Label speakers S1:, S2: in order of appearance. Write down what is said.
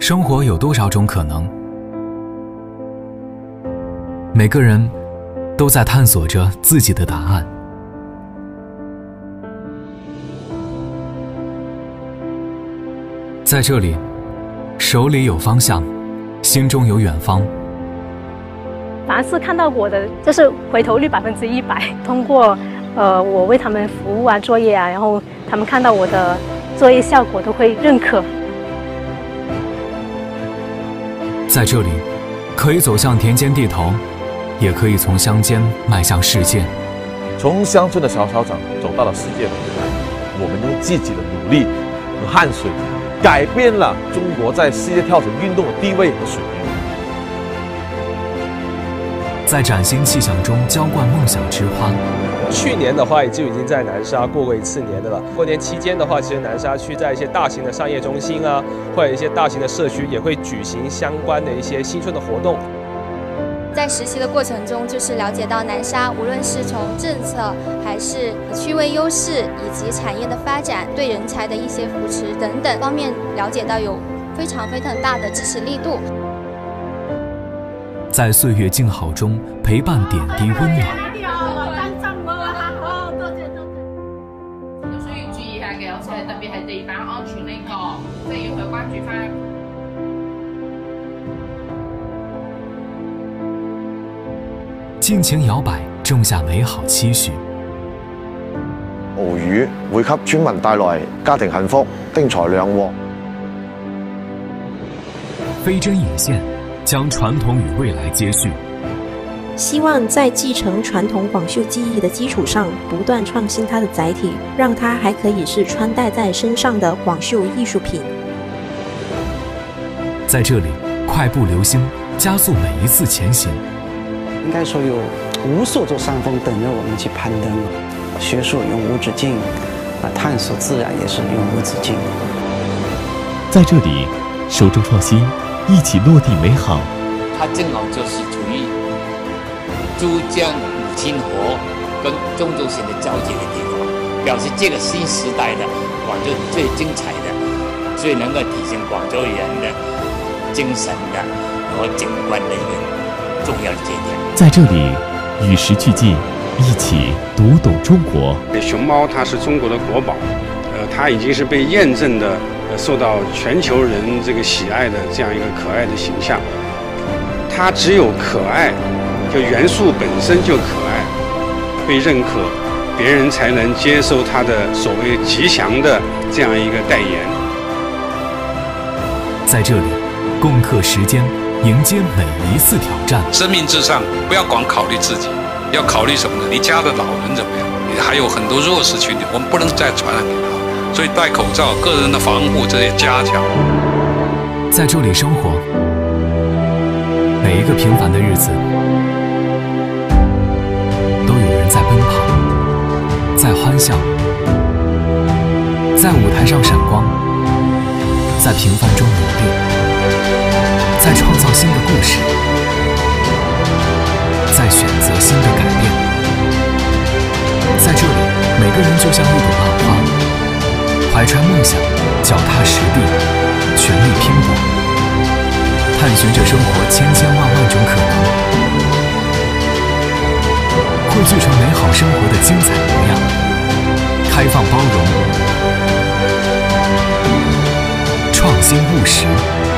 S1: 生活有多少种可能？每个人都在探索着自己的答案。在这里，手里有方向，心中有远方。
S2: 凡是看到我的，就是回头率100%。通过我为他们服务啊、作业啊，然后他们看到我的作业效果都会认可。
S1: 在这里，可以走向田间地头，也可以从乡间迈向世界。
S3: 从乡村的小草长走到了世界的舞台，我们用自己的努力和汗水，改变了中国在世界跳水运动的地位和水平。
S1: 在崭新气象中浇灌梦想之花。
S4: 去年的话，就已经在南沙过一次年的了。过年期间的话，其实南沙区在一些大型的商业中心啊，或者一些大型的社区，也会举行相关的一些新春的活动。
S5: 在实习的过程中，就是了解到南沙无论是从政策，还是区位优势，以及产业的发展，对人才的一些扶持等等方面，了解到有非常大的支持力度。
S1: 在岁月静好中陪伴点滴温暖。
S6: 都需要注意下嘅，好似係特別係地板安全呢個，即係要去關注翻。
S1: 盡情搖擺，種下美好期許。
S7: 鰲魚會給村民帶來家庭幸福、丁財兩旺。
S1: 飛針引線，將傳統與未來接續。
S8: 希望在繼承傳統廣繡技藝的基礎上，不斷創新它的載體，讓它還可以是穿戴在身上的廣繡藝術品。
S1: 在這裡，快步流星，加速每一次前行。
S9: 應該說有無數座山峰等着我們去攀登。學術永無止境，探索自然也是永無止境。
S10: 在這裡，手中創新，一起落地美好。
S11: 它正好就是處於珠江母親河跟中軸線的交界的地方，表示這個新時代的廣州最精彩的、最能夠體現廣州人的精神的和景觀的一個重要的節點。
S10: 在這裡，與時俱進，一起讀懂中國。
S12: 熊貓它是中國的國寶，它已經是被驗證的，受到全球人這個喜愛的這樣一個可愛的形象。它只有可愛，就元素本身就可愛，被認可，別人才能接受它的所謂吉祥的這樣一個代言。
S1: 在這裡，共克時間，迎接每一次挑戰。
S13: 生命至上，不要光考慮自己，要考慮什麼呢？你家的老人怎麼樣？你還有很多弱勢群體，我們不能再傳染給他。所以戴口罩、個人的防護這些加強。
S1: 在這裡生活，每一個平凡的日子，都有人在奔跑，在歡笑，在舞台上閃光，在平凡中努力，在創造新的故事，在選擇新的改變。在這裡，每個人就像一朵浪花，懷揣夢想，腳踏實地，全力拼搏，探尋着生活千千萬萬種可能，匯聚成美好生活的精彩模樣，開放包容，創新務實。